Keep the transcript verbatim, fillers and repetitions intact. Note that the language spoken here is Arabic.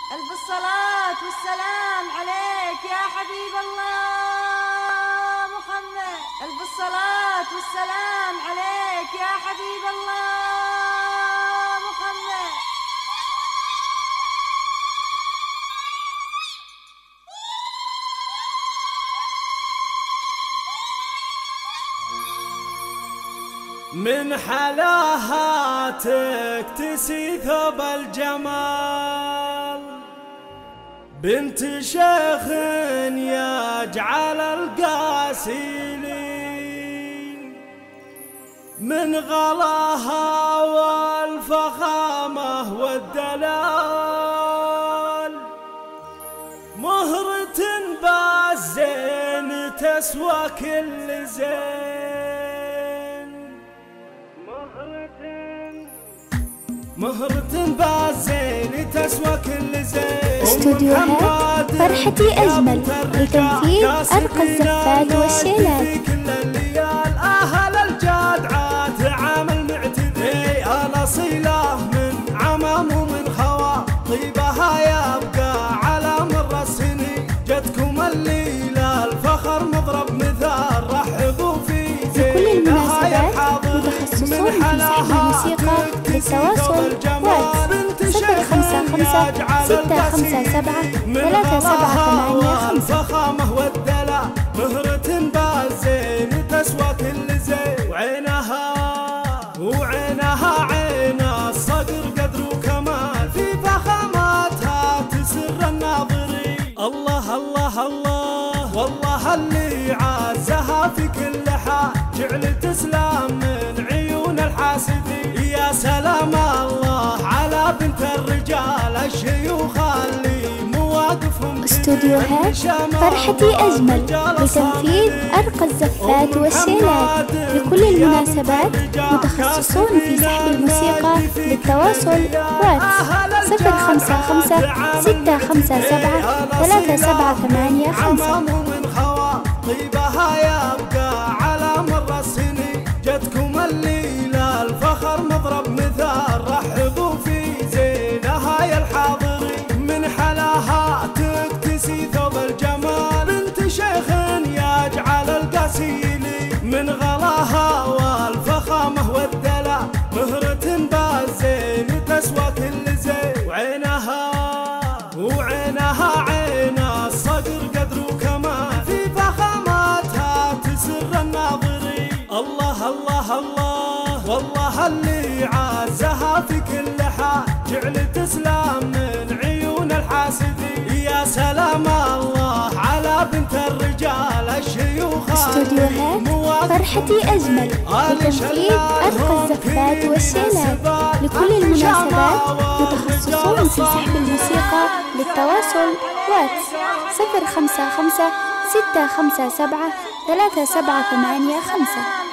ألف الصلاة والسلام عليك يا حبيب الله محمد. ألف الصلاة والسلام عليك يا حبيب الله محمد. من حلاها تكتسي ثوب الجمال، بنت شيخ يجعل القاسيلين، من غلاها والفخامة والدلال، مهرة بالزين تسوى كل زين. مهرة بالزين تسوى كل زين. استوديوهات فرحتي أجمل لتنفيذ أرقى الزفات والشيلات. كل الليال أهل الجدعات عامل معتدي، الأصيلة من عمام ومن خوى، طيبها يبقى على مر السنين. جتكم الليلة الفخر مضرب مثال، رحبوا في لكل المناسبات متخصصون في سحب الموسيقى للتواصل واتس صفر خمسة خمسة ستة خمسة سبعة ثلاثة سبعة ثمانية خمسة. الفخامة والدلع مهرة بالزين تسوى كل زين، وعينها وعينها عين الصقر قدر وكمال، في فخاماتها تسر الناظرين. الله الله الله والله اللي عزها في كل حال، جعل تسلم من عيون الحاسدين. يا سلام الله على بنت الرجال، الشيوخ اللي مواقفهم. استوديوهات فرحتي أجمل لتنفيذ أرقى الزفات والشيلات. لكل المناسبات متخصصون في سحب الموسيقى للتواصل واتس صفر خمسة خمسة ستة خمسة سبعة ثلاثة سبعة ثمانية خمسة. طيبها يبقى على مر السنين. جتكم الليلة الفخر مضرب مثال، رحبوا في زينها يا الحاضرين. من حلاها تكتسي ثوب الجمال، بنت شيخ يجعل القاسيلين، من غلاها والفخامة والدلع، مهرة بالزين تسوى كل زين. وعينها وعينها عين الصقر قدر وكمال، في فخاماتها تسر الناظرين. الله الله الله والله اللي عزها في كل حال، جعل تسلم من عيون الحاسدين. يا سلام الله على بنت الرجال، الشيوخ. استوديوهات فرحتي أجمل لتنفيذ أرقى الزفات والشيلات. لكل المناسبات متخصصون في سحب الموسيقى للتواصل واتس صفر خمسة خمسة ستة خمسة سبعة ثلاثة سبعة ثمانية خمسة.